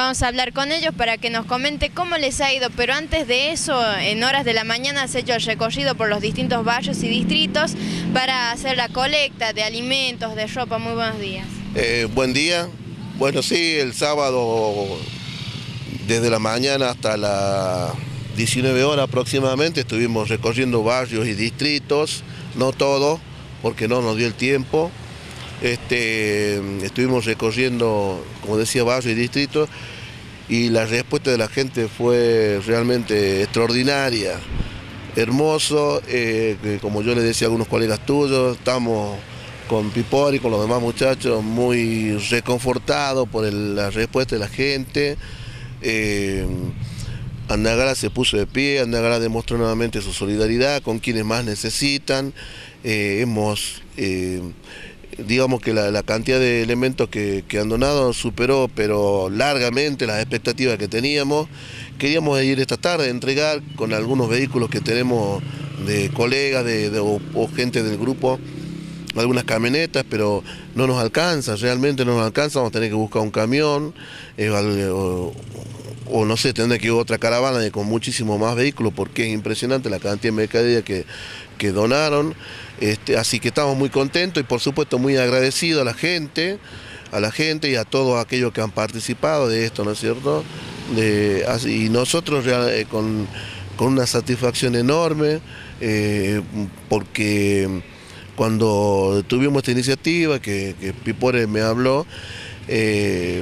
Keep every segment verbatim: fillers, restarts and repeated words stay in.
Vamos a hablar con ellos para que nos comente cómo les ha ido, pero antes de eso, en horas de la mañana has hecho el recorrido por los distintos barrios y distritos para hacer la colecta de alimentos, de ropa. Muy buenos días. Eh, buen día. Bueno, sí, el sábado desde la mañana hasta las diecinueve horas aproximadamente estuvimos recorriendo barrios y distritos, no todos, porque no nos dio el tiempo. Este, estuvimos recorriendo, como decía, barrios y distritos, y la respuesta de la gente fue realmente extraordinaria, hermoso. Eh, como yo le decía a algunos colegas tuyos, estamos con Pipori y con los demás muchachos muy reconfortados por el, la respuesta de la gente. Eh, Andagala se puso de pie, Andagala demostró nuevamente su solidaridad con quienes más necesitan. Eh, hemos... Eh, Digamos que la, la cantidad de elementos que, que han donado superó, pero largamente, las expectativas que teníamos. Queríamos ir esta tarde a entregar con algunos vehículos que tenemos de colegas de, de, o, o gente del grupo, algunas camionetas, pero no nos alcanza, realmente no nos alcanza. Vamos a tener que buscar un camión, eh, o, o no sé, tendrá que ir otra caravana de, con muchísimo más vehículos, porque es impresionante la cantidad de mercadería que, que donaron. Este, así que estamos muy contentos y por supuesto muy agradecidos a la gente, a la gente y a todos aquellos que han participado de esto, ¿no es cierto? De, y nosotros eh, con, con una satisfacción enorme, eh, porque cuando tuvimos esta iniciativa, que, que Pipore me habló, eh,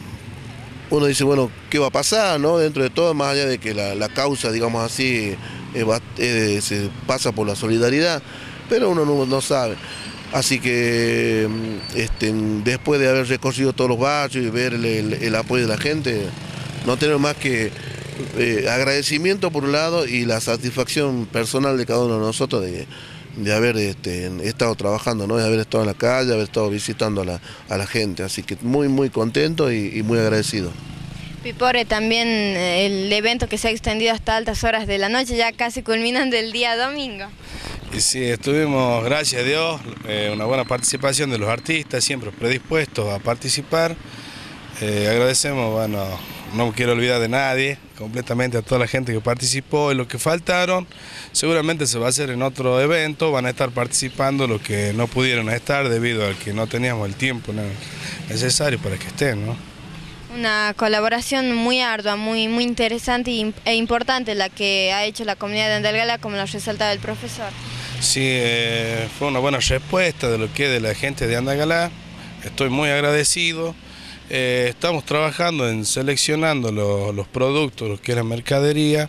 uno dice, bueno, ¿qué va a pasar, no? Dentro de todo, más allá de que la, la causa, digamos así, eh, va, eh, se pasa por la solidaridad, pero uno no, no sabe. Así que este, después de haber recorrido todos los barrios y ver el, el, el apoyo de la gente, no tenemos más que eh, agradecimiento por un lado y la satisfacción personal de cada uno de nosotros de, de haber este, estado trabajando, ¿no? De haber estado en la calle, haber estado visitando a la, a la gente. Así que muy, muy contento y, y muy agradecido. Pipore, también el evento que se ha extendido hasta altas horas de la noche, ya casi culminando el día domingo. Y sí, estuvimos, gracias a Dios, eh, una buena participación de los artistas, siempre predispuestos a participar. Eh, agradecemos, bueno, no quiero olvidar de nadie, completamente a toda la gente que participó y los que faltaron. Seguramente se va a hacer en otro evento, van a estar participando los que no pudieron estar debido a que no teníamos el tiempo necesario para que estén, ¿no? Una colaboración muy ardua, muy, muy interesante e importante la que ha hecho la comunidad de Andalgalá, como lo resaltaba el profesor. Sí, eh, fue una buena respuesta de lo que es de la gente de Andalgalá. Estoy muy agradecido. Eh, estamos trabajando en seleccionando los, los productos, lo que es la mercadería,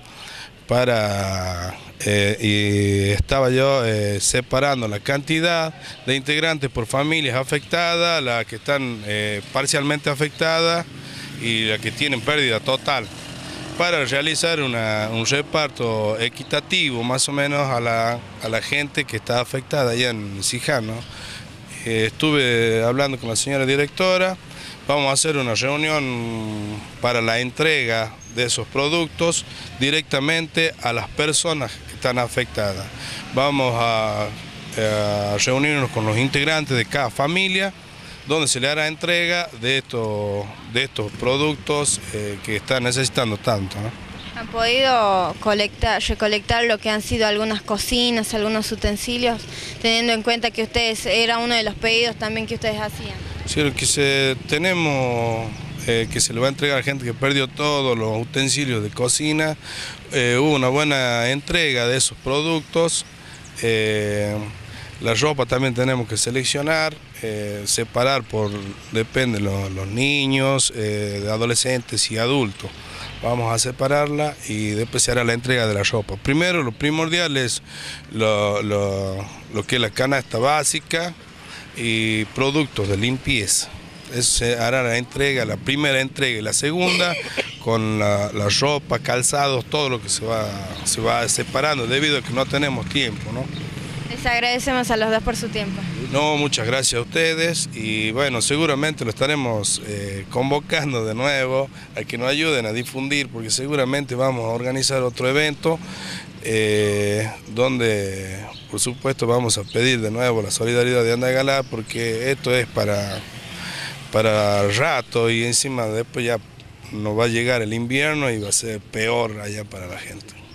para eh, y estaba yo eh, separando la cantidad de integrantes por familias afectadas, las que están eh, parcialmente afectadas y las que tienen pérdida total, para realizar una, un reparto equitativo más o menos a la, a la gente que está afectada allá en Siján, ¿no? Eh, estuve hablando con la señora directora, vamos a hacer una reunión para la entrega de esos productos directamente a las personas que están afectadas. Vamos a, a reunirnos con los integrantes de cada familia, donde se le hará entrega de estos, de estos productos eh, que están necesitando tanto, ¿no? ¿Han podido colectar, recolectar lo que han sido algunas cocinas, algunos utensilios, teniendo en cuenta que ustedes, era uno de los pedidos también que ustedes hacían? Sí, lo que se, tenemos eh, que se le va a entregar a la gente que perdió todos los utensilios de cocina. Eh, hubo una buena entrega de esos productos. Eh, La ropa también tenemos que seleccionar, eh, separar por, depende de los, los niños, eh, de adolescentes y adultos. Vamos a separarla y después se hará la entrega de la ropa. Primero, lo primordial es lo, lo, lo que es la canasta básica y productos de limpieza. Eso se hará la entrega, la primera entrega y la segunda, con la, la ropa, calzados, todo lo que se va, se va separando debido a que no tenemos tiempo, ¿no? Les agradecemos a los dos por su tiempo. No, muchas gracias a ustedes y bueno, seguramente lo estaremos eh, convocando de nuevo a que nos ayuden a difundir, porque seguramente vamos a organizar otro evento eh, donde por supuesto vamos a pedir de nuevo la solidaridad de Andalgalá, porque esto es para, para rato y encima después ya nos va a llegar el invierno y va a ser peor allá para la gente.